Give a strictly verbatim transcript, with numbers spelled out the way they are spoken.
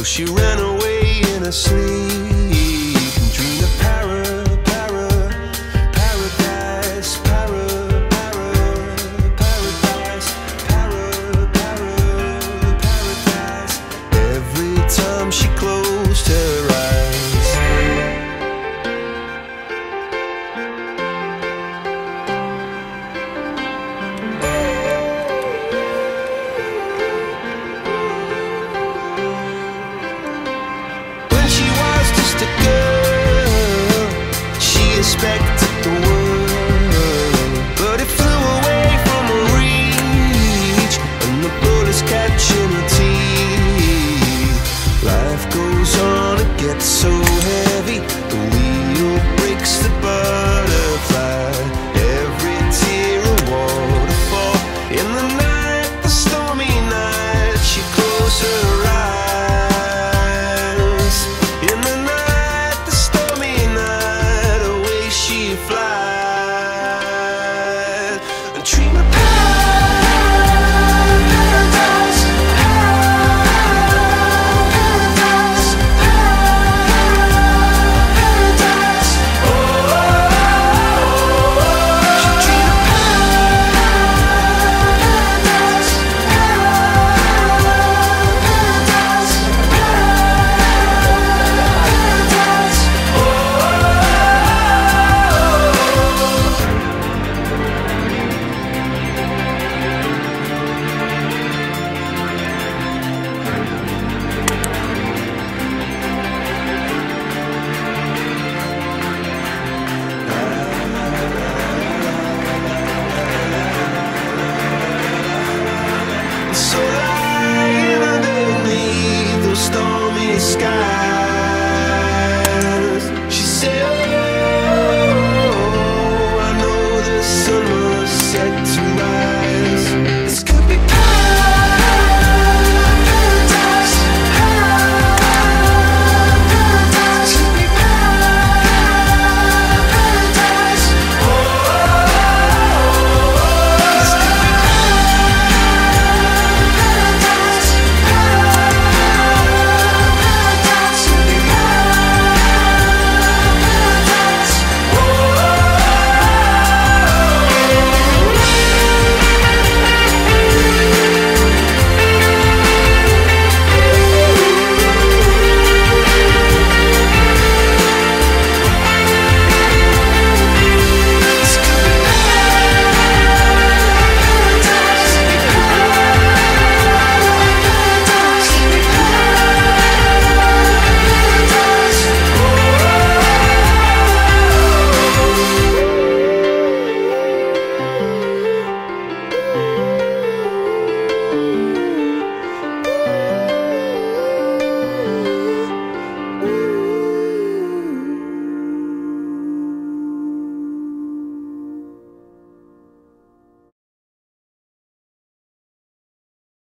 So she ran away in her sleep and dreamed of para, para, paradise, para, para, paradise, para, para, paradise. Every time she closed her eyes. Expected the world, but it flew away from her reach, and the bullets catching her teeth. Life goes on, it gets so heavy, the wheel breaks the butterfly. Every tear a waterfall. In the night, the stormy night, she closed her eyes. In the night, the stormy night, away she flies and dream of paradise, paradise, paradise. Oh, she dream of paradise, paradise, paradise. So lying underneath those stormy skies.